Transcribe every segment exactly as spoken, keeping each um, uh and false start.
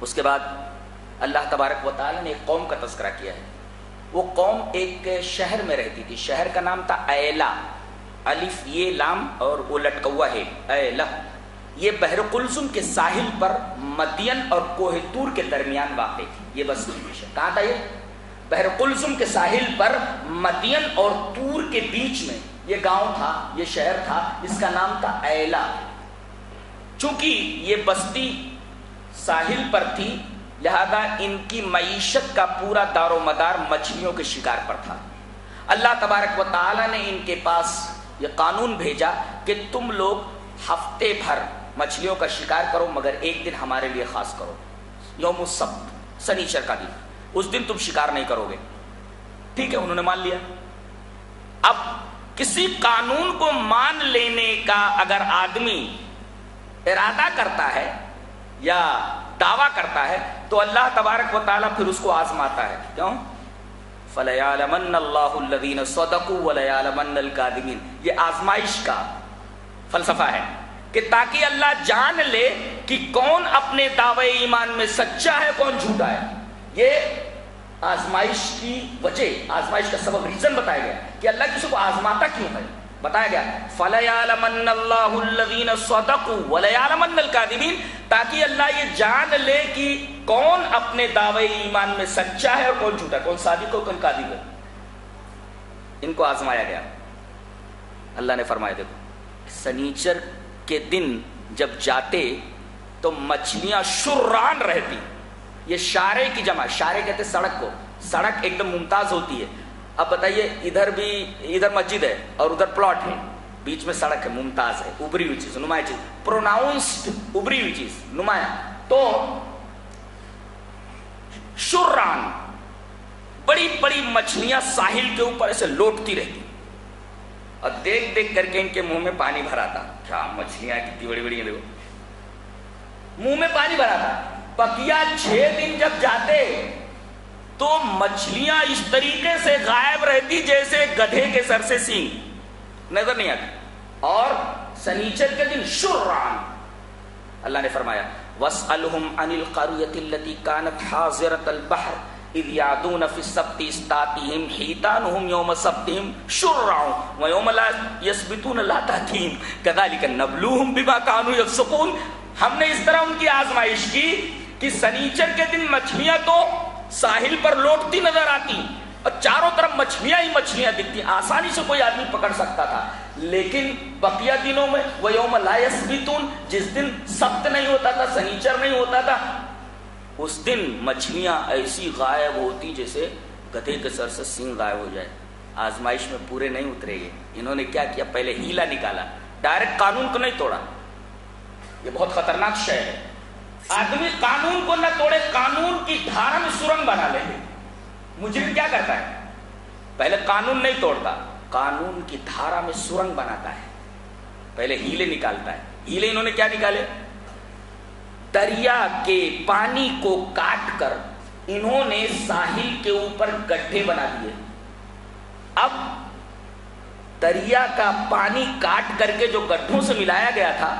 اس کے بعد اللہ تبارک و تعالیٰ نے ایک قوم کا تذکرہ کیا ہے. وہ قوم ایک شہر میں رہتی تھی. شہر کا نام تھا ایلا، الف یہ لام اور وہ لٹکا ہوا ہے ایلا. یہ بحر قلزم کے ساحل پر مدین اور کوہ طور کے درمیان واقع تھی. یہ بس کہاں تھا؟ یہ بحر قلزم کے ساحل پر مدین اور طور کے بیچ میں یہ گاؤں تھا، یہ شہر تھا. اس کا نام تھا ایلا. چونکہ یہ بستی ساحل پر تھی لہذا ان کی معیشت کا پورا دار و مدار مچھلیوں کے شکار پر تھا. اللہ تبارک و تعالی نے ان کے پاس یہ قانون بھیجا کہ تم لوگ ہفتے بھر مچھلیوں کا شکار کرو مگر ایک دن ہمارے لیے خاص کرو، یوم السبت، سنیچر کا دن. اس دن تم شکار نہیں کرو گے. ٹھیک ہے، انہوں نے مان لیا. اب کسی قانون کو مان لینے کا اگر آدمی ارادہ کرتا ہے یا دعویٰ کرتا ہے تو اللہ تبارک و تعالیٰ پھر اس کو آزماتا ہے. کیوں؟ فَلَيَعْلَمَنَّ اللَّهُ الَّذِينَ صَدَقُوا وَلَيَعْلَمَنَّ الْكَاذِبِينَ. یہ آزمائش کا فلسفہ ہے کہ تاکہ اللہ جان لے کہ کون اپنے دعوے ایمان میں سچا ہے کون جھوٹا ہے. یہ آزمائش کی وجہ، آزمائش کا سبب، ریزن بتایا گیا کہ اللہ کسی کو آزماتا کیوں ہے. بتایا گیا فَلَيَعْلَمَنَّ اللَّهُ الَّذِينَ صَدَقُوا وَلَيَعْلَمَنَّ الْكَاذِبِينَ. تاکہ اللہ یہ جان لے کہ کون اپنے دعوے ایمان میں سچا ہے اور کون جھوٹا ہے، کون صادق ہے کون کاذب ہے. ان کو آزمایا گیا. اللہ نے فرمایا دیکھو سنیچر کے دن جب جاتے تو مچھلیاں شران رہتی. یہ شارے کی جمع، شارے کہتے سڑک کو، سڑک ایک دم ممتاز ہوتی ہے. اب بتائیے ادھر بھی ادھر مسجد ہے اور ادھر پلاٹ ہے، بیچ میں سڑک ہے، ممتاز ہے، ابری ہوئی چیز، نمایاں چیز، پروناؤنسڈ ابری ہوئی چیز، نمایاں. تو شران بڑی بڑی مچھلیاں ساحل کے اوپر ایسے لوٹتی رہتی اور دیکھ دیکھ کر کے ان کے منہ میں پانی بھرا تھا. کیا مچھلیاں کتنی بڑی بڑی ہیں، دیکھو منہ میں پانی بھرا تھا. بقیہ چھ دن جب جاتے تو مچھلیاں اس طریقے سے غائب رہتی جیسے گدھے کے سر سے سینگ نظر نہیں آتی. اور سنیچر کے دن شرعان اللہ نے فرمایا وَاسْأَلْهُمْ عَنِ الْقَرْيَةِ الَّتِي كَانَتْ حَاضِرَةَ الْبَحْرِ إِذْ يَعْدُونَ فِي السَّبْتِ إِذْ تَأْتِيهِمْ حِيتَانُهُمْ يَوْمَ سَبْتِهِمْ شُرَّعًا وَيَوْمَ لَا يَسْبِتُونَ لَا تَأْتِيهِمْ كَذَلِكَ نَبْلُوهُمْ بِمَا كَانُوا يَفْسُقُونَ. ہم نے اس طرح ان کی آزمائش کی کہ سنیچر کے دن مچھلیاں تو ساحل پر لوٹتی نظر آتی اور چاروں طرف مچھلیاں ہی مچھلیاں دکھتی، آسانی سے کوئی آدمی پکڑ سکتا تھا. لیکن بقیہ دنوں میں وہ یوم لا یسبتون، جس دن سبت نہیں ہوتا تھا، سنیچر نہیں ہوتا تھا، اس دن مچھلیاں ایسی غائب ہوتی جیسے گدھے کے سر سے سینگ غائب ہو جائے. آزمائش میں پورے نہیں اترے گے. انہوں نے کیا کیا؟ پہلے ہیلا نکالا، ڈائریکٹ قانون کو نہیں توڑا. یہ بہت خطرناک شے ہے. آدمی قانون کو نہ توڑے، قانون کی دھارا میں سرنگ بنا لے. مجرم کیا کرتا ہے؟ پہلے قانون نہیں توڑتا، قانون کی دھارا میں سرنگ بناتا ہے، پہلے ہیلے نکالتا ہے. ہیلے انہوں نے کیا نکالے؟ دریا کے پانی کو کاٹ کر انہوں نے ساحل کے اوپر گڈھے بنا دیے. اب دریا کا پانی کاٹ کر کے جو گڈھوں سے ملایا گیا تھا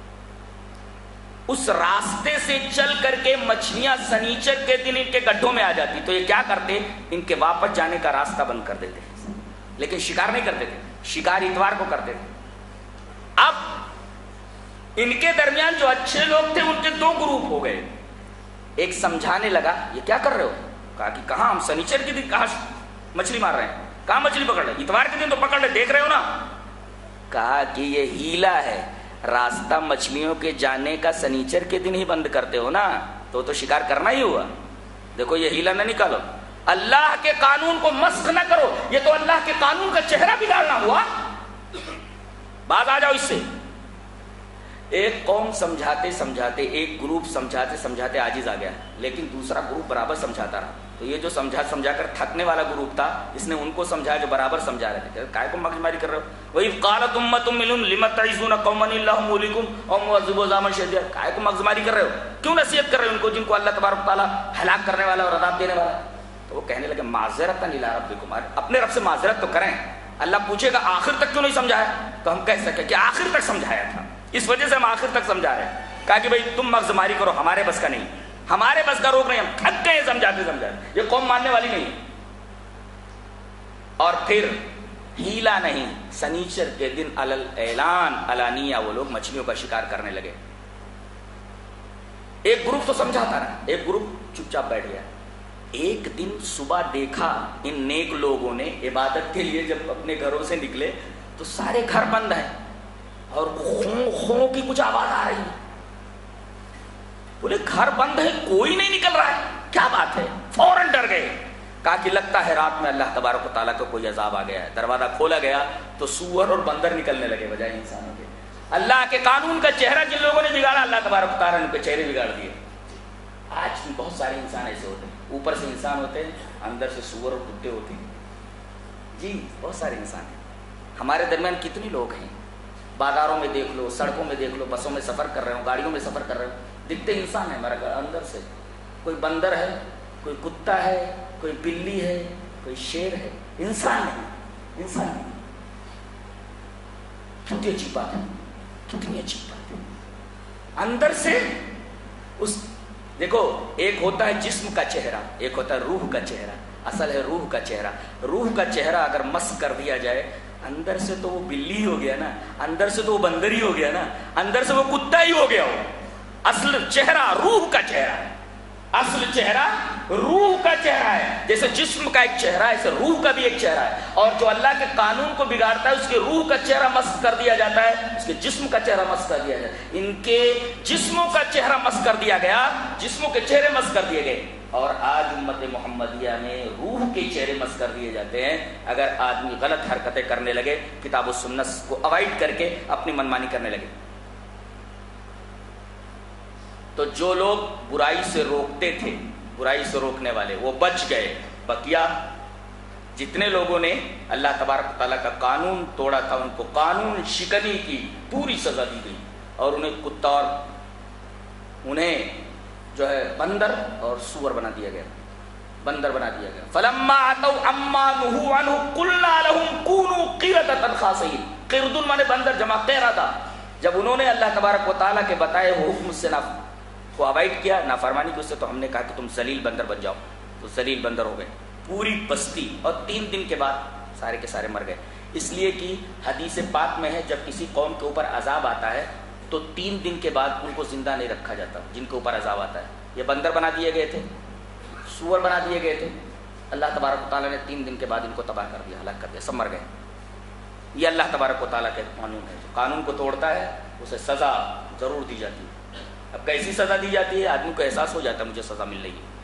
اس راستے سے چل کر کے مچھلیاں سنیچر کے دن ان کے گڈھوں میں آ جاتی. تو یہ کیا کرتے؟ ان کے واپس جانے کا راستہ بند کر دیتے. لیکن شکار نہیں کرتے تھے، شکار اتوار کو کرتے تھے. اب ان کے درمیان جو اچھے لوگ تھے ان کے دو گروپ ہو گئے. ایک سمجھانے لگا یہ کیا کر رہے ہو؟ کہا کہ کہاں ہم سنیچر کے دن کہاں مچھلی مار رہے ہیں، کہاں مچھلی پکڑ رہے ہیں، اتوار کے دن تو پکڑ رہے، دیکھ رہے ہو نا. کہا کہ یہ ہیلا ہے، راستہ مچھلیوں کے جانے کا سنیچر کے دن ہی بند کرتے ہو نا، تو تو شکار کرنا ہی ہوا. دیکھو یہ ہیلا نہ نکالو، اللہ کے قانون کو مسخ نہ کرو، یہ تو اللہ کے قانون کا چہرہ بگاڑنا ہوا. باز آ جاؤ اس سے. ایک قوم سمجھاتے سمجھاتے، ایک گروپ سمجھاتے سمجھاتے عاجز آ گیا، لیکن دوسرا گروپ برابر سمجھاتا رہا. تو یہ جو سمجھا سمجھا کر تھکنے والا گروپ تھا اس نے ان کو سمجھایا جو برابر سمجھا رہے تھے. کائے کو مغزماری کر رہے ہو؟ وَإِذْ قَالَتْ أُمَّةٌ مِّنْهُمْ لِمَ تَعِظُونَ قَوْمًا اللَّهُ مُهْلِكُهُمْ أَوْ مُعَذِّبُهُمْ عَذَابًا شَدِيدًا. کائے کو مغزماری کر رہے ہو؟ کیوں نصیحت کر رہے ہو ان کو جن کو اللہ تبارک تعالیٰ ہلاک کرنے والا اور عذاب دینے والا؟ تو وہ کہنے لگے معذرۃ الی ربکم، اپنے رب سے معذرت تو کریں. اللہ پوچھے گا آخر تک کیوں نہیں سمجھایا؟ تو ہم کہہ سکیں کہ آخر تک سمجھایا تھا، اس وجہ سے ہم آخر تک سمجھا رہے ہیں. کہا کہ بھائی تم مغزماری کرو، ہمارے بس کا نہیں، ہمارے بس کا روک نہیں، ہم تھک گئے سمجھاتے سمجھاتے، یہ قوم ماننے والی نہیں۔ اور پھر ہیلا نہیں، سنیچر کے دن علل اعلان علانیہ وہ لوگ مچھلیوں کا شکار کرنے لگے۔ ایک گروپ تو سمجھاتا رہا، ایک گروپ چپ چاپ بیٹھ گیا۔ ایک دن صبح دیکھا ان نیک لوگوں نے عبادت کے لیے جب اپنے گھروں سے نکلے تو سارے گھر بند ہیں اور خوں خوں کی کچھ آواز آ رہی ہے۔ بولے گھر بند ہے، کوئی نہیں نکل رہا ہے، کیا بات ہے؟ فوراً ڈر گئے، کہا کہ لگتا ہے رات میں اللہ تبارک و تعالیٰ کا کوئی عذاب آ گیا ہے۔ دروازہ کھولا گیا تو سور اور بندر نکلنے لگے بجائے انسانوں کے۔ اللہ کے قانون کا چہرہ جن لوگوں نے بگاڑا، اللہ تبارک و تعالیٰ نے ان کے چہرے بگاڑ دیے۔ آج بھی بہت سارے انسان ایسے ہوتے ہیں، اوپر سے انسان ہوتے ہیں، اندر سے سور اور کتے ہوتے ہیں۔ جی بہت سارے انسان ہیں۔ ہمارے درمیان کتنے لوگ ہیں، بازاروں میں دیکھ لو، سڑکوں میں دیکھ لو، بسوں میں سفر کر رہے ہو، گاڑیوں میں سفر کر رہے ہو، دکھتے انسان ہیں ہمارے اندر سے۔ کوئی بندر ہے، کوئی کتا ہے، کوئی بلی ہے، کوئی شیر ہے، انسان ہے، انسان ہے۔ کتنی عجیب بات ہے، کتنی عجیب بات ہے۔ اندر سے اس دیکھو، ایک ہوتا ہے جسم کا چہرہ، ایک ہوتا ہے روح کا چہرہ۔ اصل ہے روح کا چہرہ۔ روح کا چہرہ اگر مس کر دیا جائے، اندر سے تو وہ بلی ہو گیا نا، اندر سے تو وہ بندر ہی ہو گیا نا، اندر سے وہ کتا ہی ہو گیا ہو۔ اصل چہرہ روح کا چہرہ ہے، اصل چہرہ روح کا چہرہ ہے۔ جیسے جسم کا ایک چہرہ ہے، ایسے روح کا بھی ایک چہرہ ہے۔ اور جو اللہ کے قانون کو بگاڑتا ہے، اس کے روح کا چہرہ مسخ کر دیا جاتا ہے، اس کے جسم کا چہرہ مسخ کر دیا جاتا ہے۔ ان کے جسموں کا چہرہ مسخ کر دیا گیا، جسموں کے چہرے مسخ کر دیے گئے۔ اور آج امت محمدیہ میں روح کے چہرے مسخ کر دیے جاتے ہیں۔ اگر آدمی غلط حرکتیں کرنے لگے، کتاب و سنت کو اوائڈ کر کے اپنی منمانی کرنے لگے، تو جو لوگ برائی سے روکتے تھے، برائی سے روکنے والے، وہ بچ گئے۔ بقیہ جتنے لوگوں نے اللہ تبارک تعالیٰ کا قانون توڑا تھا، ان کو قانون شکنی کی پوری سزا دی گئی، اور انہیں کتا اور انہیں جو ہے بندر اور سور بنا دیا گیا، بندر بنا دیا گیا۔ فلما اتوا عما نهوا عنه قلنا لهم كونوا قردة خاسئين۔ قرد مانے بندر، جمع قردہ۔ جب انہوں نے اللہ تبارک و تعالیٰ کے بتائے وہ حکم سے نہ کو اوائڈ کیا، نافرمانی کی، اس سے تو ہم نے کہا کہ تم ذلیل بندر بن جاؤ، تو ذلیل بندر ہو گئے پوری بستی، اور تین دن کے بعد سارے کے سارے مر گئے۔ اس لیے کہ حدیث پاک میں ہے، جب کسی قوم کے اوپر عذاب آتا ہے تو تین دن کے بعد ان کو زندہ نہیں رکھا جاتا، جن کے اوپر عذاب آتا ہے۔ یہ بندر بنا دیے گئے تھے، سور بنا دیے گئے تھے، اللہ تبارک و تعالیٰ نے تین دن کے بعد ان کو تباہ کر دیا، ہلاک کر دیا، سب مر گئے۔ یہ اللہ تبارک و تعالیٰ کے قانون ہے، جو قانون کو توڑتا ہے اسے سزا ضرور دی جاتی ہے۔ اب کیسی سزا دی جاتی ہے؟ آدمی کو احساس ہو جاتا ہے مجھے سزا مل رہی ہے،